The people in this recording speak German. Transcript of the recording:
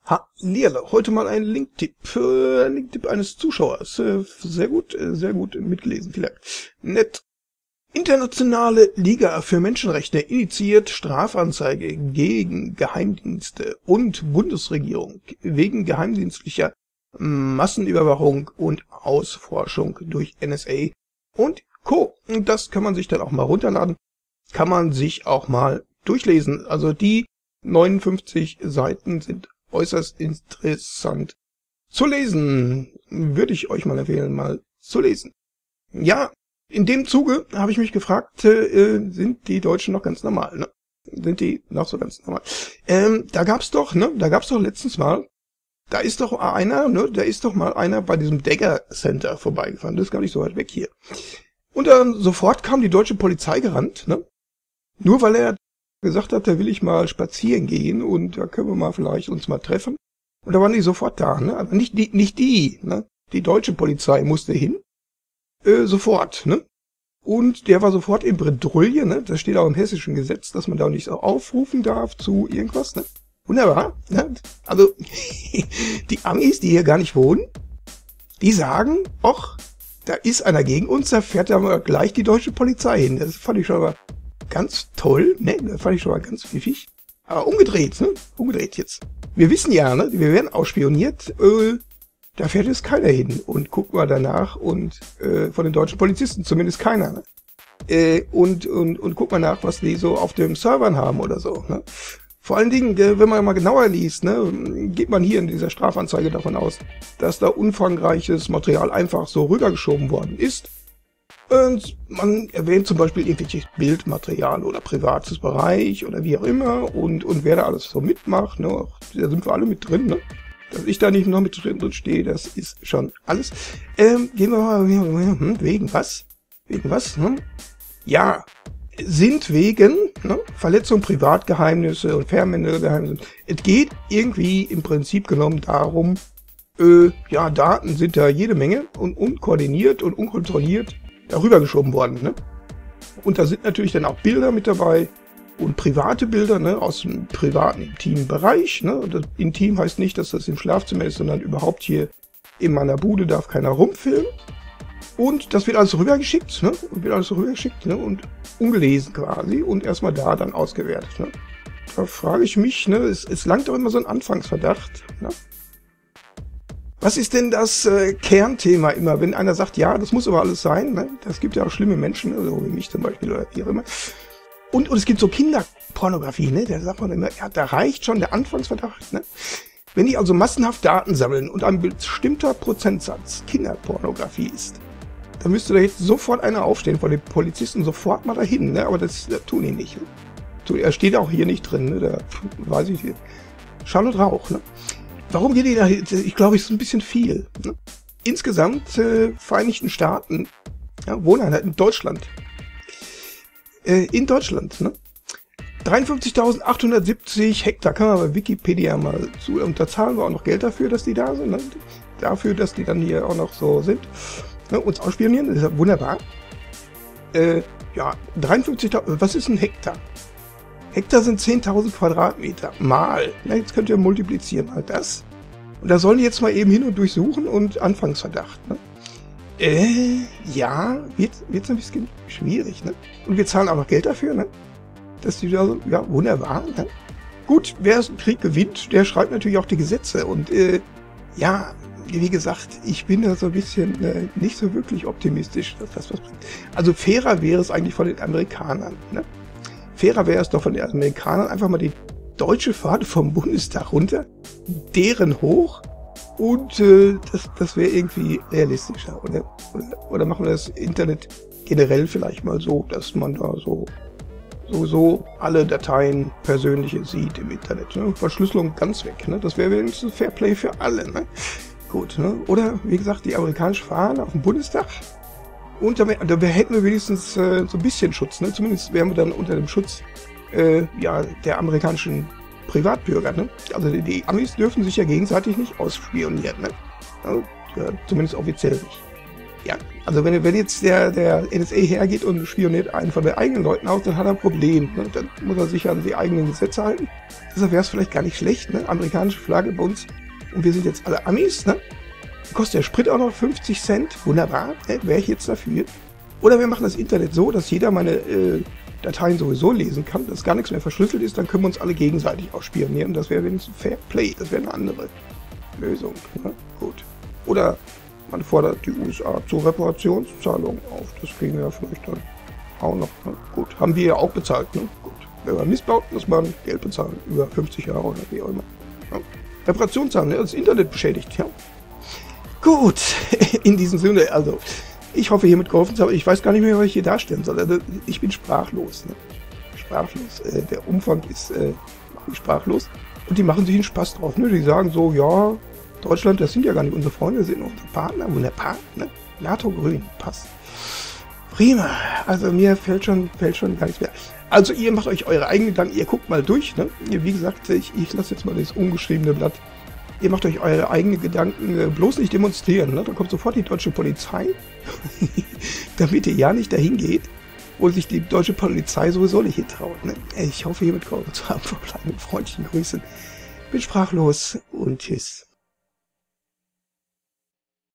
Hallihallo, heute mal ein Linktipp. Linktipp eines Zuschauers. Sehr gut mitgelesen, vielleicht. Nett. Internationale Liga für Menschenrechte initiiert Strafanzeige gegen Geheimdienste und Bundesregierung wegen geheimdienstlicher Massenüberwachung und Ausforschung durch NSA und Co. Und das kann man sich dann auch mal runterladen. Kann man sich auch mal durchlesen. Also die 59 Seiten sind äußerst interessant zu lesen. Würde ich euch mal empfehlen, mal zu lesen. Ja, in dem Zuge habe ich mich gefragt, sind die Deutschen noch ganz normal, ne? Sind die noch so ganz normal? Da gab's doch letztens mal, da ist doch mal einer bei diesem Dagger Center vorbeigefahren, das ist gar nicht so weit weg hier. Und dann sofort kam die deutsche Polizei gerannt, ne? Nur weil er gesagt hat, da will ich mal spazieren gehen und da können wir mal vielleicht uns mal treffen. Und da waren die sofort da, ne? Aber nicht die, ne? Die deutsche Polizei musste hin. Sofort, ne? Und der war sofort in Bredouille, ne? Das steht auch im hessischen Gesetz, dass man da nicht so aufrufen darf zu irgendwas, ne? Wunderbar, ne? Also, die Amis, die hier gar nicht wohnen, die sagen, och, da ist einer gegen uns, da fährt da mal gleich die deutsche Polizei hin. Das fand ich schon mal ganz toll, ne? Das fand ich schon mal ganz pfiffig. Aber umgedreht, ne? Umgedreht jetzt. Wir wissen ja, ne? Wir werden ausspioniert, da fährt jetzt keiner hin und guckt mal danach und von den deutschen Polizisten zumindest keiner, ne? Und guckt mal nach, was die so auf den Servern haben oder so, ne? Vor allen Dingen, wenn man mal genauer liest, ne, geht man hier in dieser Strafanzeige davon aus, dass da umfangreiches Material einfach so rübergeschoben worden ist. Und man erwähnt zum Beispiel irgendwelches Bildmaterial oder privates Bereich oder wie auch immer und wer da alles so mitmacht, ne, da sind wir alle mit drin, ne? Dass ich da nicht noch mit drin stehe, das ist schon alles. Gehen wir mal, wegen was? Wegen was? Ja, sind wegen Verletzung Privatgeheimnisse und Fernmeldegeheimnisse. Es geht irgendwie im Prinzip genommen darum, ja, Daten sind da jede Menge und unkoordiniert und unkontrolliert darüber geschoben worden, ne? Und da sind natürlich dann auch Bilder mit dabei. Und private Bilder, ne, aus dem privaten, intimen Bereich, ne. Das intim heißt nicht, dass das im Schlafzimmer ist, sondern überhaupt hier in meiner Bude darf keiner rumfilmen. Und das wird alles rübergeschickt, ne, und ungelesen quasi und erstmal da dann ausgewertet, ne. Da frage ich mich, ne, es langt doch immer so ein Anfangsverdacht, ne. Was ist denn das Kernthema immer, wenn einer sagt, ja, das muss aber alles sein, ne? Das gibt ja auch schlimme Menschen, also wie mich zum Beispiel oder wie auch immer. Und es gibt so Kinderpornografie, ne? Da sagt man immer, ja, da reicht schon der Anfangsverdacht, ne? Wenn die also massenhaft Daten sammeln und ein bestimmter Prozentsatz Kinderpornografie ist, dann müsste da jetzt sofort einer aufstehen von den Polizisten, sofort mal dahin, ne? Aber das tun die nicht. Ne? Er steht auch hier nicht drin, ne? Da weiß ich nicht. Schall und Rauch, ne? Warum geht die da? Ich glaube, es ist ein bisschen viel. Ne? Insgesamt Vereinigten Staaten, ja, Wohneinheit in Deutschland. In Deutschland, ne? 53.870 Hektar, kann man bei Wikipedia mal zu, und da zahlen wir auch noch Geld dafür, dass die da sind, ne? Dafür, dass die dann hier auch noch so sind, ne? Uns ausspionieren, das ist ja wunderbar. Ja, 53.000, was ist ein Hektar? Hektar sind 10.000 Quadratmeter, mal, na, jetzt könnt ihr multiplizieren, halt das. Und da sollen die jetzt mal eben hin und durchsuchen und Anfangsverdacht, ne? Ja, wird's ein bisschen schwierig, ne? Und wir zahlen auch noch Geld dafür, ne? Dass die da so, ja, wunderbar, ne? Gut, wer den Krieg gewinnt, der schreibt natürlich auch die Gesetze und, ja, wie gesagt, ich bin da so ein bisschen nicht so wirklich optimistisch, dass das was bringt. Also fairer wäre es eigentlich von den Amerikanern, ne? Fairer wäre es doch von den Amerikanern, einfach mal die deutsche Fahne vom Bundestag runter, deren hoch, und das wäre irgendwie realistischer. Oder machen wir das Internet generell vielleicht mal so, dass man da sowieso alle Dateien persönliche sieht im Internet. Ne? Verschlüsselung ganz weg. Ne? Das wäre wenigstens Fairplay für alle. Ne? Gut. Ne? Oder wie gesagt, die amerikanische Fahne auf dem Bundestag. Und da hätten wir wenigstens so ein bisschen Schutz. Ne? Zumindest wären wir dann unter dem Schutz ja, der amerikanischen Privatbürger, ne? Also die Amis dürfen sich ja gegenseitig nicht ausspionieren, ne? Also, ja, zumindest offiziell nicht. Ja, also wenn jetzt der NSA hergeht und spioniert einen von den eigenen Leuten aus, dann hat er ein Problem. Ne? Dann muss er sich an die eigenen Gesetze halten. Deshalb wäre es vielleicht gar nicht schlecht, ne? Amerikanische Flagge bei uns. Und wir sind jetzt alle Amis, ne? Kostet der Sprit auch noch 50 Cent. Wunderbar, ne? Wäre ich jetzt dafür. Oder wir machen das Internet so, dass jeder meine Dateien sowieso lesen kann, dass gar nichts mehr verschlüsselt ist, dann können wir uns alle gegenseitig auch spionieren. Das wäre wenigstens Fair Play, das wäre eine andere Lösung. Ne? Gut. Oder man fordert die USA zur Reparationszahlung auf. Das kriegen wir ja vielleicht dann auch noch. Ne? Gut, haben wir ja auch bezahlt. Ne? Gut. Wenn man missbaut, muss man Geld bezahlen. Über 50 Jahre oder wie auch immer. Ja. Reparationszahlen, ne? Das Internet beschädigt. Ja. Gut, in diesem Sinne, also, ich hoffe, hiermit geholfen zu haben. Ich weiß gar nicht mehr, was ich hier darstellen soll. Also, ich bin sprachlos. Ne? Sprachlos. Der Umfang ist macht mich sprachlos. Und die machen sich einen Spaß drauf. Ne? Die sagen so, ja, Deutschland, das sind ja gar nicht unsere Freunde, das sind unsere Partner. Wunderbar, ne? NATO grün, passt. Prima. Also mir fällt schon gar nichts mehr. Also ihr macht euch eure eigenen Gedanken, ihr guckt mal durch. Ne? Wie gesagt, ich lasse jetzt mal das ungeschriebene Blatt. Ihr macht euch eure eigenen Gedanken, bloß nicht demonstrieren. Ne? Dann kommt sofort die deutsche Polizei, damit ihr ja nicht dahin geht, wo sich die deutsche Polizei sowieso nicht hintraut. Ne? Ich hoffe, hiermit geholfen zu haben. Verbleiben mit freundlichen Grüßen. Bin sprachlos und tschüss.